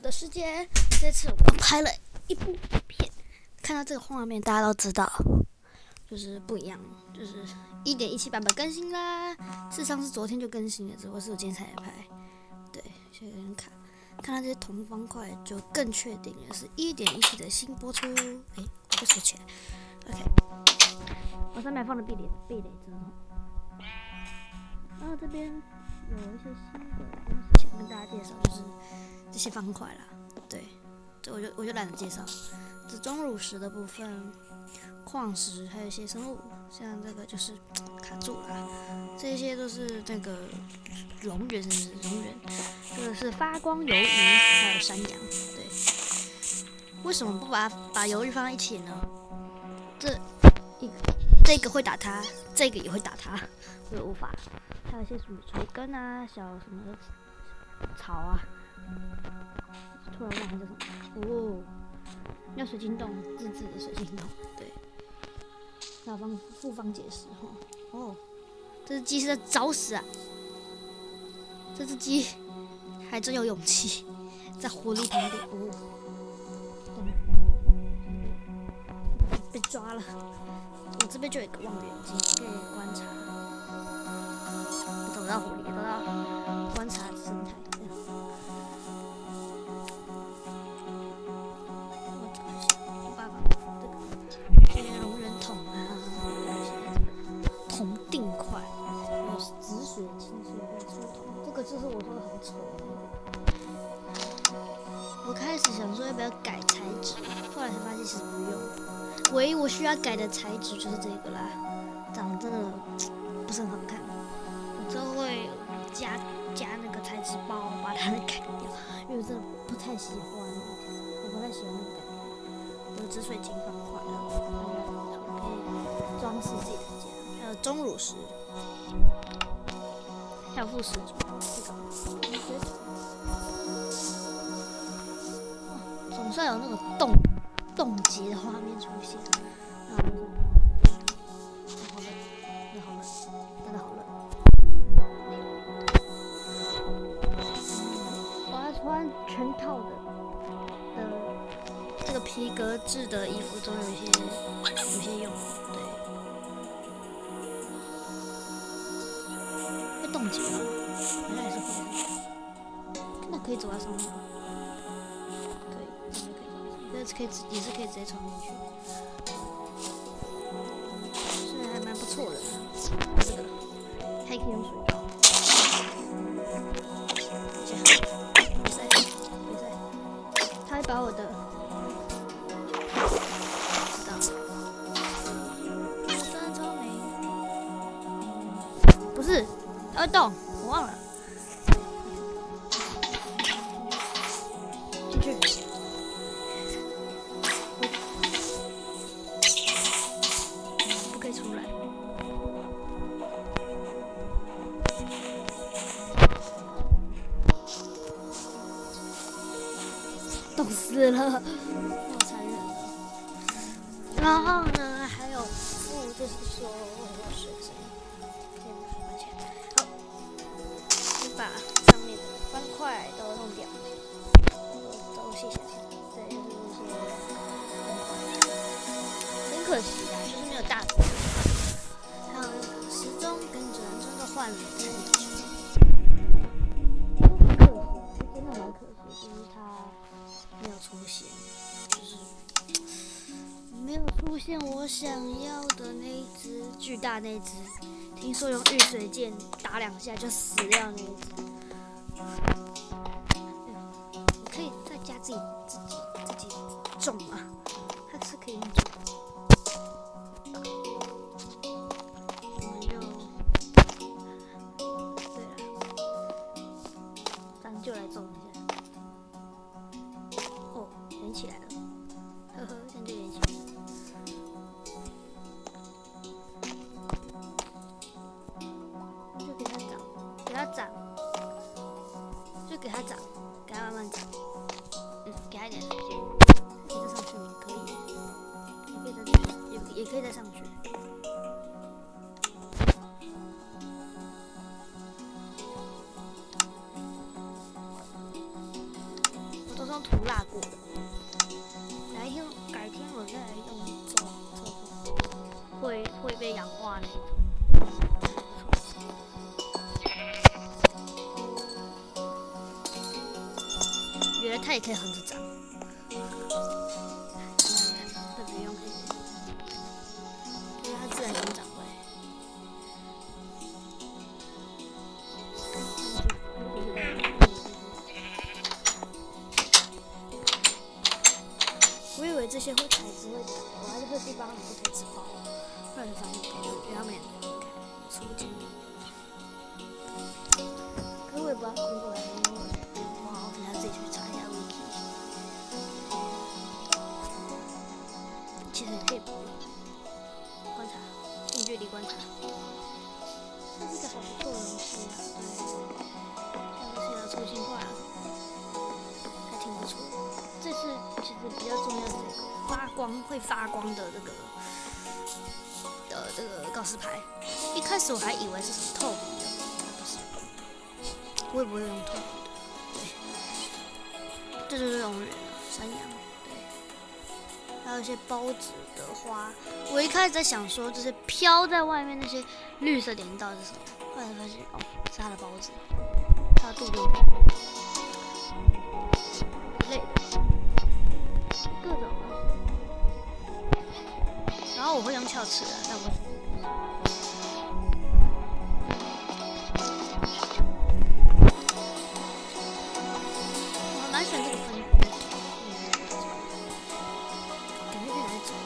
的世界。这次我拍了一部片，看到这个画面，大家都知道，就是不一样，就是 1.17 版本更新啦。事实上是昨天就更新了，只不过是我今天才来拍。对，所以有点卡。看到这些同方块，就更确定了是1.17的新播出。我就收起来。OK， 我上面放了避雷针哦。然后这边有一些新的东西想跟大家介绍，就是这些方块啦。对，这我就懒得介绍。这钟乳石的部分，矿石还有一些生物，像这个就是卡住了，这些都是那个龙源，这个是发光鱿鱼，还有山羊。对，为什么不把鱿鱼放在一起呢？这个会打它，这个也会打它，我也无法。还有一些什么垂根啊，小什么草啊，突然忘了这种哦，要水晶洞，自制的水晶洞，对。还有复方解释哦，这只鸡是在找死啊！这只鸡还真有勇气，在狐狸旁边被抓了。我这边就有一个望远镜可以观察，走到狐狸，走到观察生态。我找一下，有办法这个龙人桶啊，铜锭块，还有紫水清水会出铜，这个就是我说的很丑的那个。我开始想说要不要改材质，后来才发现其实不用。唯一我需要改的材质就是这个啦，长得真的不是很好看。我之后会加那个材质包，把它改掉，因为我真的不太喜欢，我不太喜欢那个感觉。有紫水晶方块了，可以装饰自己的家，还有钟乳石，还有副石这个雨水桶，总算有那个冻结的画面出现。好冷，真的好冷。我要穿全套的这个皮革制的衣服，都有一些用，对。会冻结吗？应该也是会。那可以走在上面吗？也是可以直接穿进去，所以还蛮不错的。这个还可以用水刀。比赛，他会把我的知道，我真聪明，不是，他会动，我忘了。进去。出来，冻死了，好残忍的。然后呢，还有就是说水晶，好，你把上面的方块都弄掉，都卸下来。对，就是很可惜啊，就是没有大字。还有那个时钟跟着真的换了太久，很可惜，真的蛮可惜，就是它没有出现，就是没有出现我想要的那一只巨大那一只，听说用御水剑打2下就死掉那一只。我可以在家自己种啊，它是可以用种的。就来种一下，哦，连起来了，呵呵，现在就连起来了。就给它长，就给它长，给它慢慢长。给它一点时间，可以再上去吗？可以，也可以再上去。 用涂蜡过的。改天我再来用做会被氧化那种。原来它也可以横着长，这不用可以，因为它自然生长会。我以为这些材质会倒，我还是特地帮他们做材质包，后来才发现不用，因为他们也出镜。可是我也不知道工作来说，哇，我可能要自己去查一下 wiki。其实也可以不用观察，近距离观察，这是个还不错的东西啊，对，像这些的粗心画还挺不错的。这次其实比较重要的这个会发光的这个告示牌，一开始我还以为是什么透明的，不是，我也不会用透明的，对，这就是龙人了，山羊，对，还有一些包子的花，我一开始在想说，就是飘在外面那些绿色点到底是什么，后来发现哦，是它的包子，它的肚肚之类的，各种。然后我会用鞘齿的，但我蛮喜欢这个分工的，感觉可以拿来走，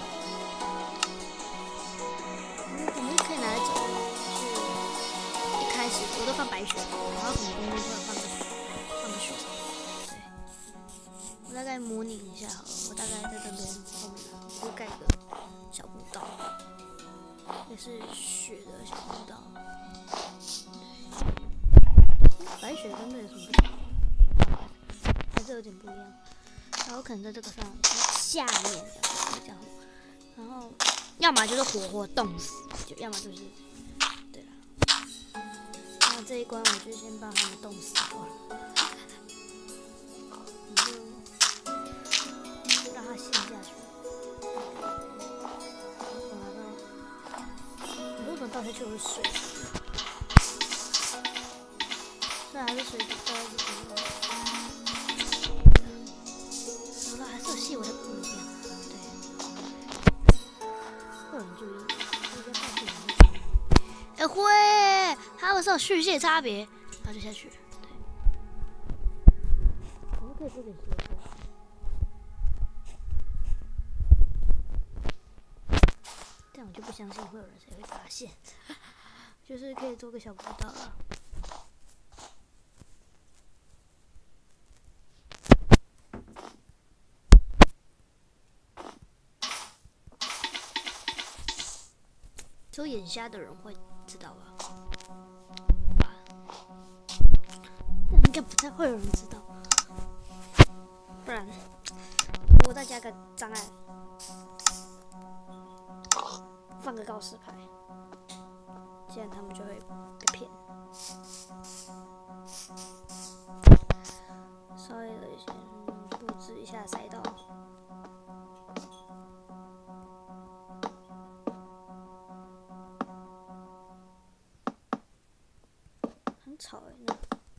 感觉可以拿来走，就是一开始我都放白雪，然后可能中间突然放个雪，对，我大概模拟一下好了，我大概在这边后面就盖个小步道。也是雪的小步道，白雪跟这有什么不同？还是有点不一样。然后可能在这个上下面这样，然后要么就是活活冻死，要么就是对了。那这一关我就先把他们冻死好了，就让它陷下去。为什么倒下去会水？虽然还是水底，倒下去不用。有了，还是有细微的不一样。对，会有人注意，我在看视频。会，他们是有序列差别，然后就下去。对，我们可以做点斜坡。这样我就不相信会有人谁会发现，就是可以做个小步道了。只有眼瞎的人会知道吧？应该不太会有人知道，不然我再加个障碍。放个告示牌，这样他们就会被骗。稍微的先布置一下赛道，很吵哎、欸。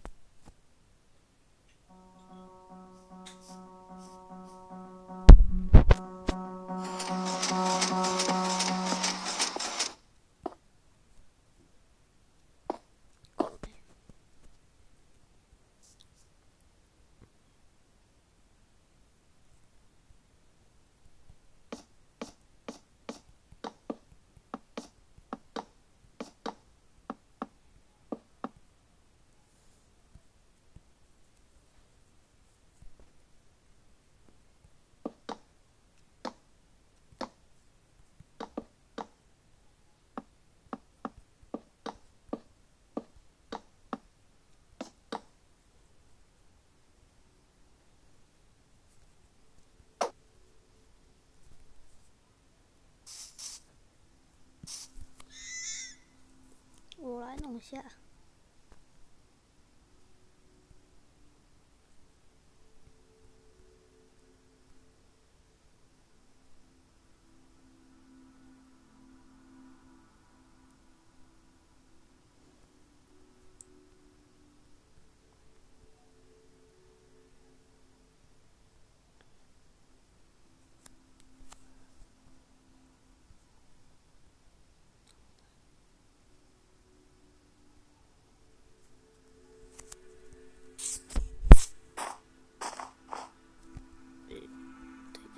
我来弄一下。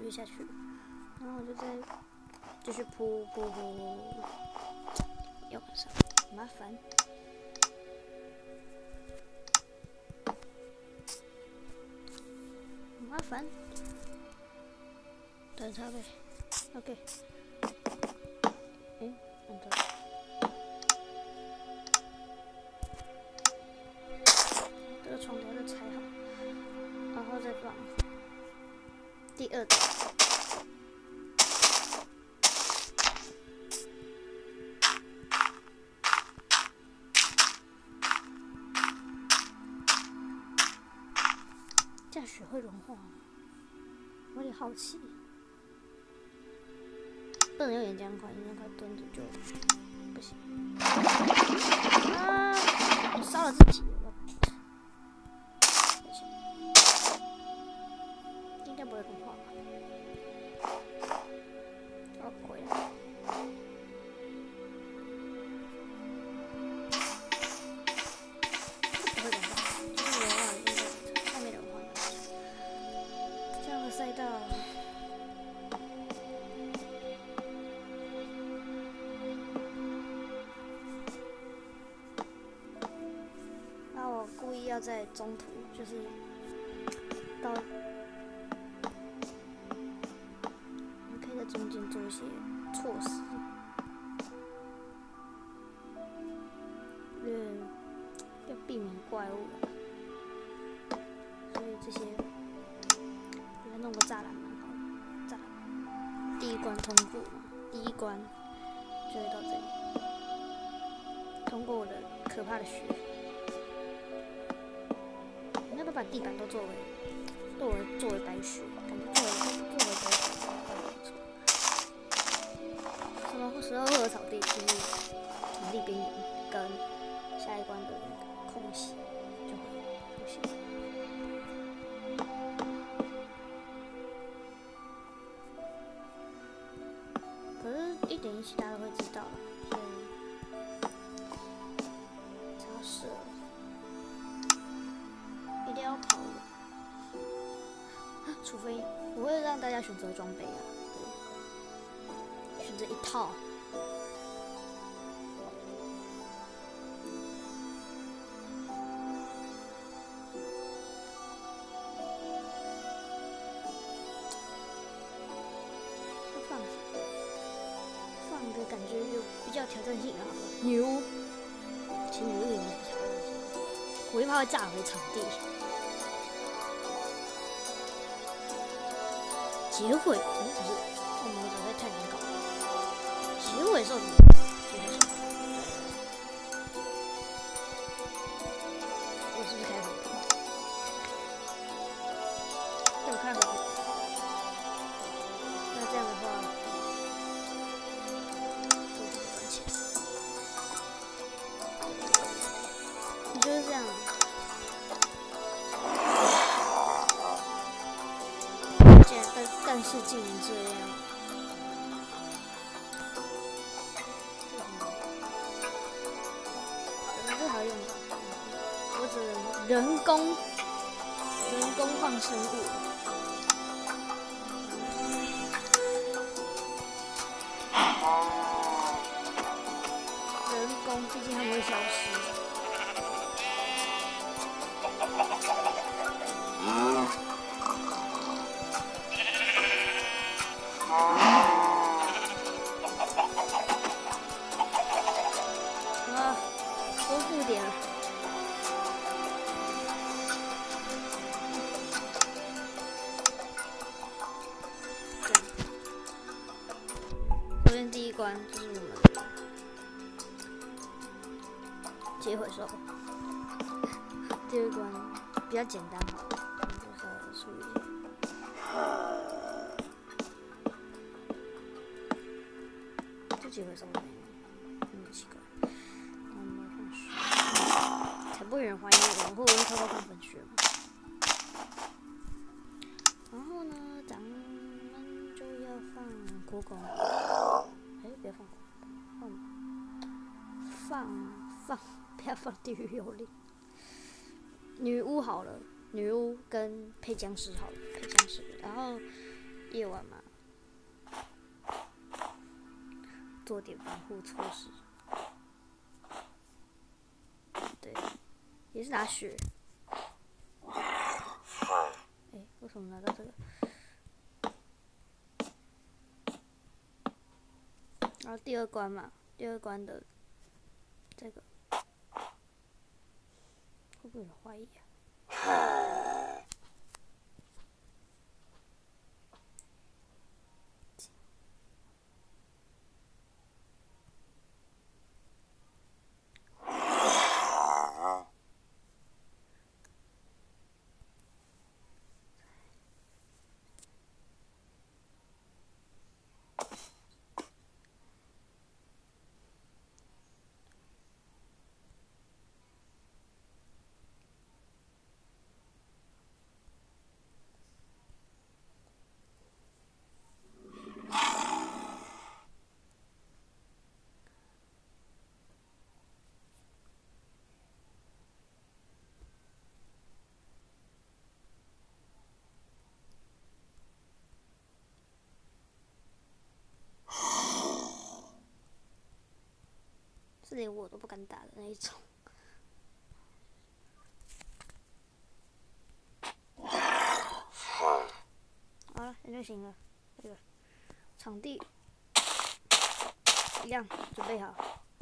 就下去了，然后我就再继续铺，要晚上麻烦。麻烦，等它呗。OK。按照这个床条再拆好，然后再放第二层。这样雪会融化吗？我有点好奇。不能用岩浆块，岩浆块蹲着就不行。啊！我烧了自己，应该不会融化吧？哦，回来。不会融化，就是融化应该上面融化。这样的赛道。要在中途，就是到，我们可以在中间做一些措施，因为要避免怪物，所以这些给它弄个栅栏蛮好的。栅栏，第一关通过嘛，第一关就会到这里，通过我的可怕的雪。都把地板都作为白雪，感觉作为白雪不错。什么时候会有草地？就是场地边缘跟下一关的那个空隙就会出现。可是1.17大家都会知道，所以只要射。一定要跑的，除非我会让大家选择装备啊，对，选择一套。放一个感觉有比较挑战性的好了，女巫，其实女巫也没什么挑战性，我就怕会炸毁场地。结尾，不是，这模组会太难搞了。结尾是什么？结尾是什么？我是不是开火？我开火。那这样的话，我就不赚钱。你就是这样。但是竟然这样，这还用吧？我只能人工放生物。人工，毕竟它们会消失。多付点了。首先第一关就是我们接回收，第二关比较简单好了，就稍微注意一下。就接回收了，奇怪。才不会有人怀疑我们会不会偷偷放粉雪嘛？然后呢，咱们就要放国狗。别放国狗，不要放地狱幽灵。女巫好了，女巫跟配僵尸好了，配僵尸。然后夜晚嘛，做点防护措施。对，也是拿血。为什么拿到这个？然后第二关嘛，第二关的这个会不会有人怀疑啊？是连我都不敢打的那一种。好了，那就行了。这个场地一样准备好。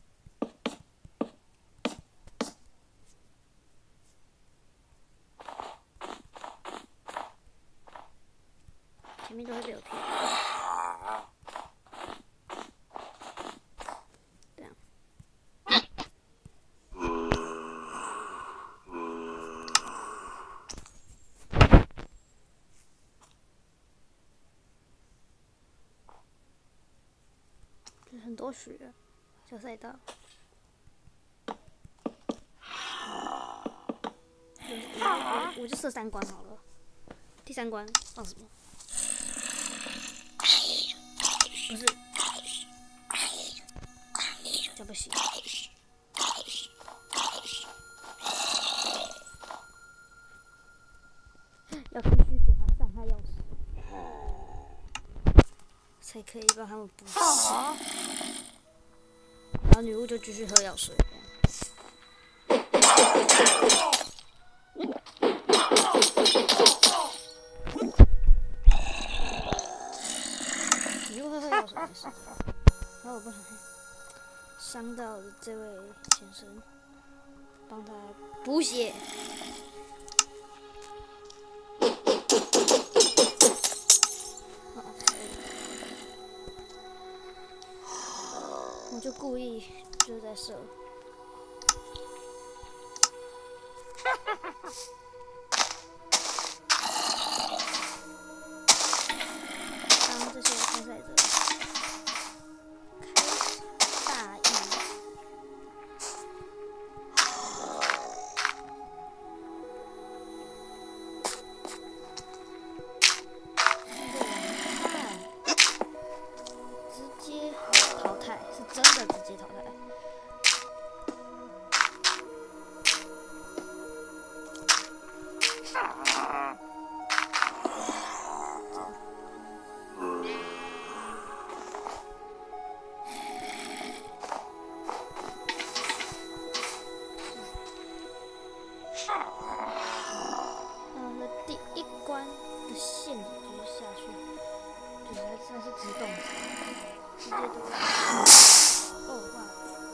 前面都会被我骗。这样。很多血，小赛道。我就设3关好了。第3关放什么？不是，这不行。要必须给他伤害钥匙，才可以帮他们补血。然后女巫就继续喝药水。女巫会喝药水没事。然后我不小心伤到了这位先生，帮他补血。我就故意就在射。当这些参赛者开始大意，直接淘汰，是真的直接淘汰。第1关的陷阱就是下去，就是它是自动直接的。哦哇！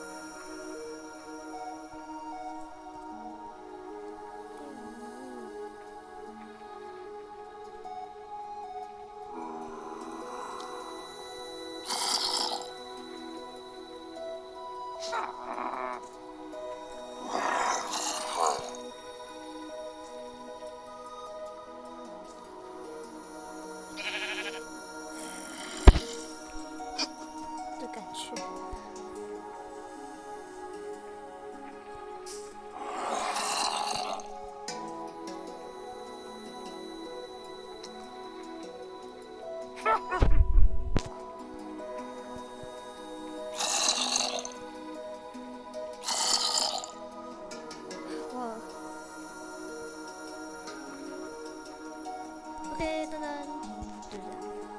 的感觉。哇 ！OK， 噔噔，就这样。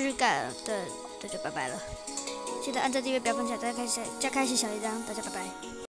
继续干了，对，就拜拜了。记得按赞、订阅、不要分享，加开启小铃铛，大家拜拜。